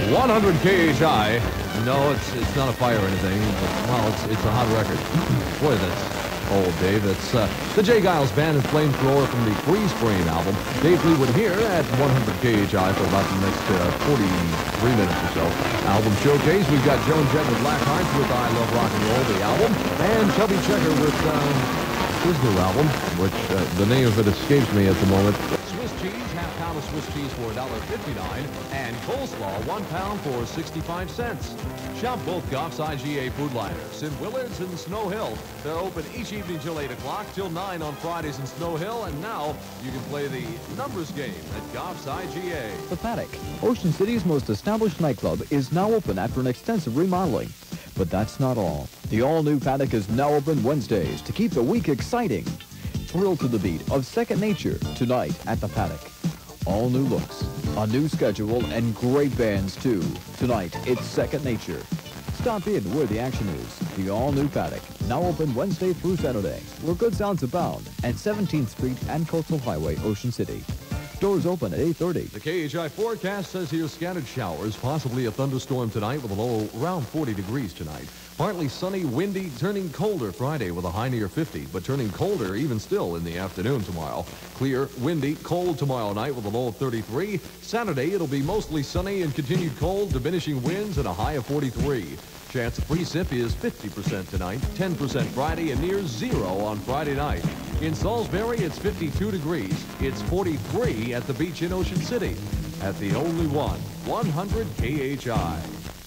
100 KHI. No, it's not a fire or anything. But, well, it's a hot record. Boy, that's old, Dave. It's the J. Giles Band and Flamethrower from the Freeze Frame album. Dave Fleetwood here at 100 KHI for about the next 43 minutes or so. Album showcase. We've got Joan Jett with Black Hearts with I Love Rock and Roll, the album. And Chubby Checker with his new album, which the name of it escapes me at the moment. Swiss cheese, half pound of Swiss cheese for $1.59, and coleslaw, 1 pound for 65 cents. Shop both KHI Food Liners in Willards and Snow Hill. They're open each evening till 8 o'clock, till 9 on Fridays in Snow Hill, and now you can play the numbers game at KHI. The Paddock, Ocean City's most established nightclub, is now open after an extensive remodeling. But that's not all. The all-new Paddock is now open Wednesdays to keep the week exciting. Thrill to the beat of Second Nature tonight at the Paddock. All new looks, a new schedule, and great bands too. Tonight, it's Second Nature. Stop in where the action is. The all-new Paddock, now open Wednesday through Saturday, where good sounds abound at 17th Street and Coastal Highway, Ocean City. Doors open at 8:30. The KHI forecast says here scattered showers, possibly a thunderstorm tonight with a low around 40 degrees tonight. Partly sunny, windy, turning colder Friday with a high near 50, but turning colder even still in the afternoon tomorrow. Clear, windy, cold tomorrow night with a low of 33. Saturday, it'll be mostly sunny and continued cold, diminishing winds and a high of 43. Chance of precip is 50% tonight, 10% Friday, and near 0 on Friday night. In Salisbury, it's 52 degrees. It's 43 at the beach in Ocean City. At the only one, 100 KHI.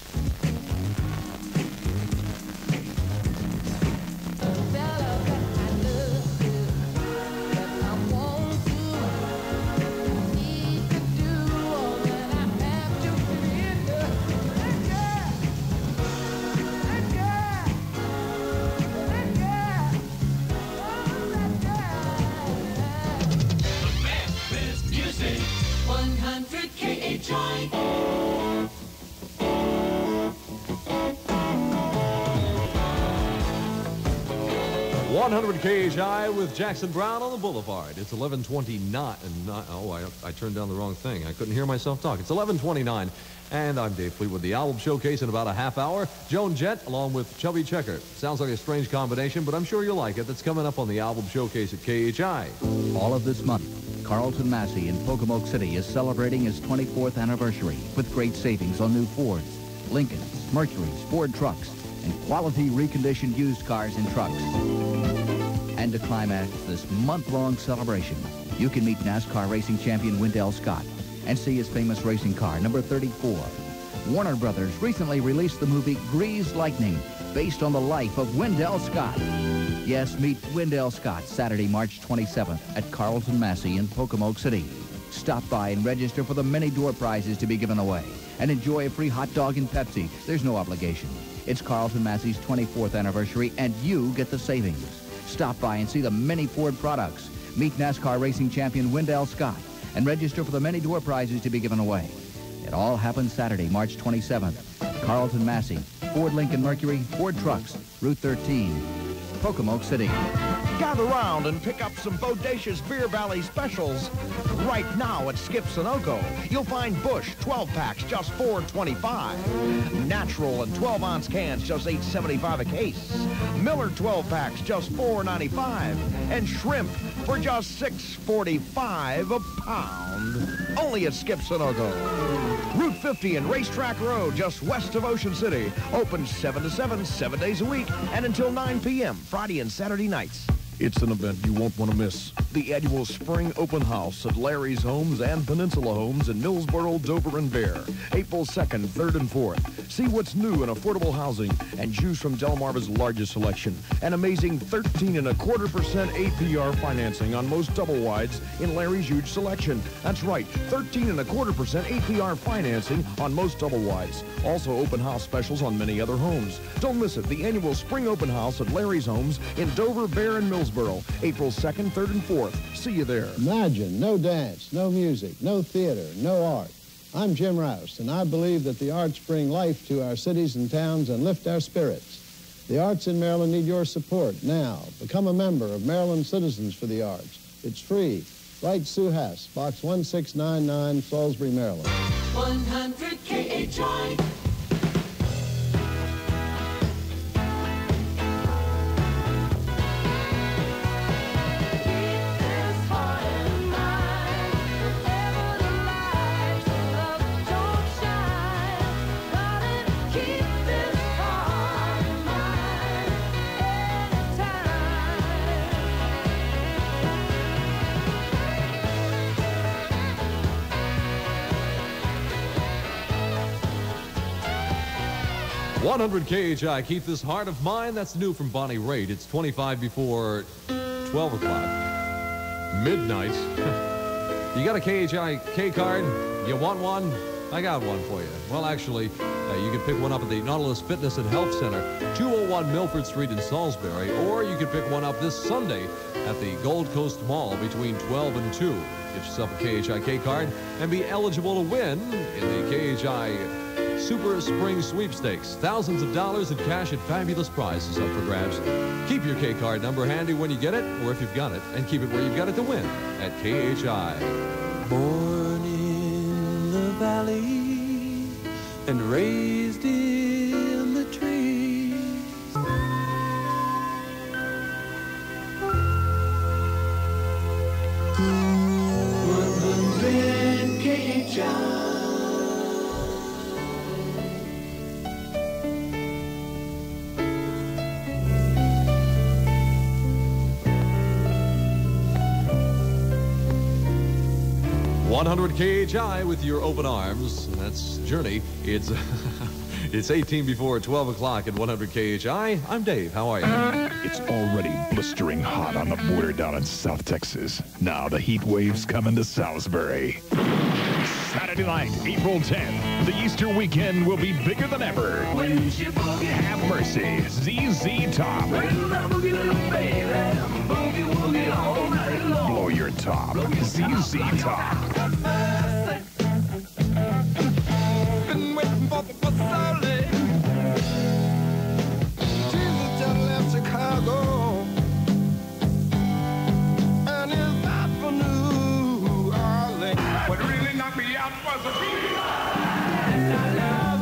KHI. 100 KHI with Jackson Brown on the Boulevard. It's 11:29. I turned down the wrong thing. I couldn't hear myself talk. It's 11:29, and I'm Dave Fleetwood. The album showcase in about a half hour. Joan Jett along with Chubby Checker. Sounds like a strange combination, but I'm sure you'll like it. That's coming up on the album showcase at KHI. All of this month, Carlton Massey in Pocomoke City is celebrating his 24th anniversary with great savings on new Fords, Lincolns, Mercuries, Ford trucks, and quality reconditioned used cars and trucks. And to climax this month-long celebration, you can meet NASCAR racing champion Wendell Scott and see his famous racing car, number 34. Warner Brothers recently released the movie Greased Lightning, based on the life of Wendell Scott. Yes, meet Wendell Scott Saturday, March 27th at Carlton Massey in Pocomoke City. Stop by and register for the many door prizes to be given away and enjoy a free hot dog and Pepsi. There's no obligation. It's Carlton Massey's 24th anniversary, and you get the savings. Stop by and see the many Ford products. Meet NASCAR racing champion Wendell Scott and register for the many door prizes to be given away. It all happens Saturday, March 27th. Carlton Massey, Ford Lincoln Mercury, Ford Trucks, Route 13, Pocomoke City. Gather round and pick up some bodacious Beer Valley specials. Right now at Skip Sunoco, you'll find Busch 12-packs just $4.25. Natural and 12-ounce cans just $8.75 a case. Miller 12-packs just $4.95. And shrimp for just $6.45 a pound. Only at Skip Sunoco. Route 50 and Racetrack Road, just west of Ocean City. Open 7 to 7, 7 days a week, and until 9 p.m. Friday and Saturday nights. It's an event you won't want to miss. The annual Spring Open House at Larry's Homes and Peninsula Homes in Millsboro, Dover, and Bear. April 2nd, 3rd, and 4th. See what's new in affordable housing and choose from Delmarva's largest selection. An amazing 13.25% APR financing on most double wides in Larry's huge selection. That's right, 13.25% APR financing on most double wides. Also open house specials on many other homes. Don't miss it. The annual Spring Open House at Larry's Homes in Dover, Bear, and Millsboro. April 2nd, 3rd, and 4th. See you there. Imagine no dance, no music, no theater, no art. I'm Jim Rouse, and I believe that the arts bring life to our cities and towns and lift our spirits. The arts in Maryland need your support now. Become a member of Maryland Citizens for the Arts. It's free. Write Sue Hass, Box 1699, Salisbury, Maryland. 100 KHI. KHI, keep this heart of mine. That's new from Bonnie Raitt. It's 25 before 12 o'clock. Midnight. You got a KHI K card? You want one? I got one for you. Well, actually, you can pick one up at the Nautilus Fitness and Health Center, 201 Milford Street in Salisbury, or you can pick one up this Sunday at the Gold Coast Mall between 12 and 2. Get yourself a KHI K card and be eligible to win in the KHI Super Spring Sweepstakes. Thousands of dollars in cash and fabulous prizes up for grabs. Keep your K card number handy when you get it, or if you've got it, and keep it where you've got it to win at KHI. Born in the valley and raised in the trees. 100 KHI. KHI with your open arms. That's Journey. It's 18 before 12 o'clock at 100 KHI. I'm Dave. How are you? It's already blistering hot on the border down in South Texas. Now the heat wave's coming to Salisbury. Saturday night, April 10th. The Easter weekend will be bigger than ever. Have Mercy, ZZ Top. Blow your top, ZZ Top. Been waiting for so late. Jesus just left Chicago, and it's not for New Orleans. What really knocked me out was the beat. And I love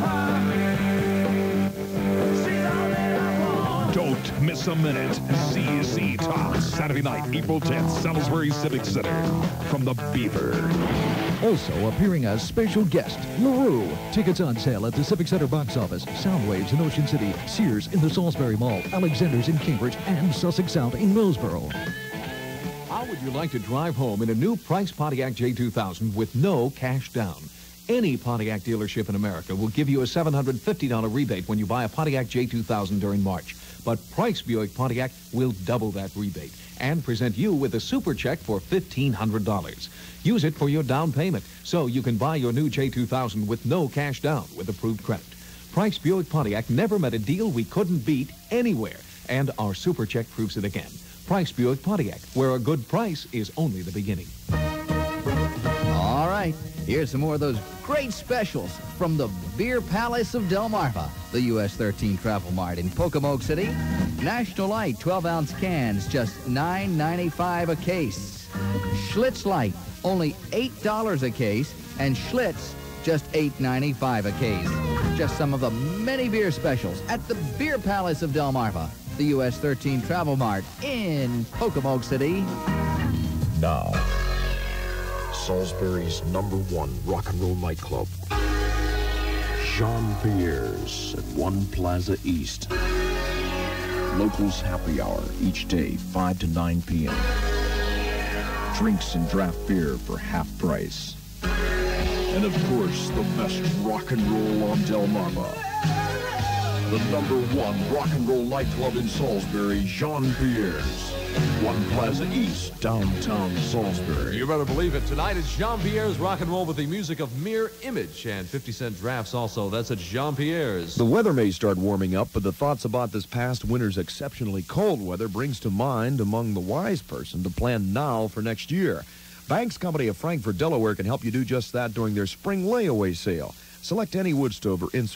her. She's all that I want. Don't miss a minute. ZZ Top, Saturday night, April 10th, Salisbury Civic Center. From the Beaver. Also appearing as special guest, LaRue. Tickets on sale at the Civic Center box office, Soundwaves in Ocean City, Sears in the Salisbury Mall, Alexander's in Cambridge, and Sussex Sound in Millsboro. How would you like to drive home in a new Price Pontiac J2000 with no cash down? Any Pontiac dealership in America will give you a $750 rebate when you buy a Pontiac J2000 during March. But Price Buick Pontiac will double that rebate and present you with a super check for $1,500. Use it for your down payment so you can buy your new J2000 with no cash down with approved credit. Price Buick Pontiac never met a deal we couldn't beat anywhere, and our super check proves it again. Price Buick Pontiac, where a good price is only the beginning. All right, here's some more of those great specials from the Beer Palace of Delmarva, the US 13 Travel Mart in Pocomoke City. National Light 12-ounce cans, just $9.95 a case. Schlitz Light, only $8 a case, and Schlitz, just $8.95 a case. Just some of the many beer specials at the Beer Palace of Delmarva, the US 13 Travel Mart in Pocomoke City. Now, Salisbury's #1 rock and roll nightclub, Jean-Pierre's at One Plaza East. Locals happy hour each day, 5 to 9 p.m. Drinks and draft beer for half price. And of course, the best rock and roll on Delmarva. The #1 rock and roll nightclub in Salisbury, Jean-Pierre's. One Plaza East, downtown Salisbury. You better believe it. Tonight it's Jean-Pierre's Rock and Roll with the music of Mere Image and 50-cent drafts also. That's at Jean-Pierre's. The weather may start warming up, but the thoughts about this past winter's exceptionally cold weather brings to mind among the wise person to plan now for next year. Banks Company of Frankfort, Delaware can help you do just that during their spring layaway sale. Select any wood stove or insert. Pay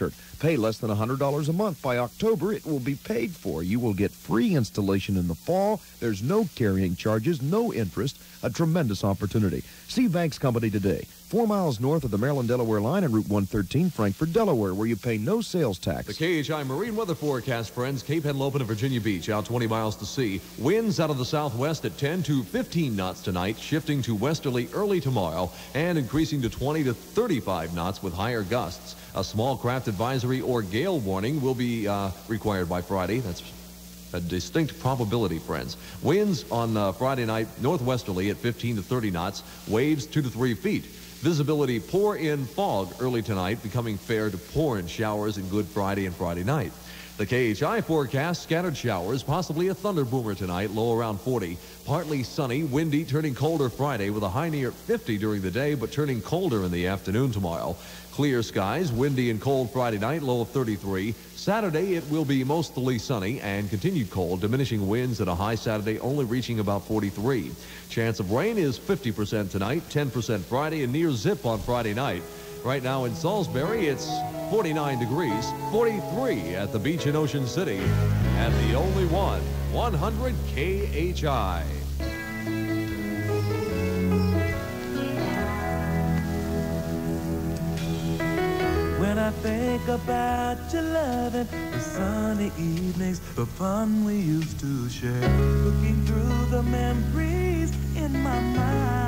Pay less than $100 a month. By October, it will be paid for. You will get free installation in the fall. There's no carrying charges, no interest. A tremendous opportunity. See Banks Company today. 4 miles north of the Maryland-Delaware line on Route 113, Frankfort, Delaware, where you pay no sales tax. The KHI Marine Weather Forecast, friends. Cape Henlopen and Virginia Beach, out 20 miles to sea. Winds out of the southwest at 10 to 15 knots tonight, shifting to westerly early tomorrow, and increasing to 20 to 35 knots with higher gusts. A small craft advisory or gale warning will be required by Friday. That's a distinct probability, friends. Winds on Friday night, northwesterly at 15 to 30 knots, waves 2 to 3 feet. Visibility poor in fog early tonight, becoming fair to pour in showers in Good Friday and Friday night. The KHI forecast, scattered showers, possibly a thunder boomer tonight, low around 40. Partly sunny, windy, turning colder Friday with a high near 50 during the day, but turning colder in the afternoon tomorrow. Clear skies, windy and cold Friday night, low of 33. Saturday, it will be mostly sunny and continued cold, diminishing winds at a high Saturday, only reaching about 43. Chance of rain is 50% tonight, 10% Friday, and near zip on Friday night. Right now in Salisbury, it's 49 degrees, 43 at the beach in Ocean City, at the only one, 100 KHI. When I think about your loving, the sunny evenings, the fun we used to share, looking through the memories in my mind.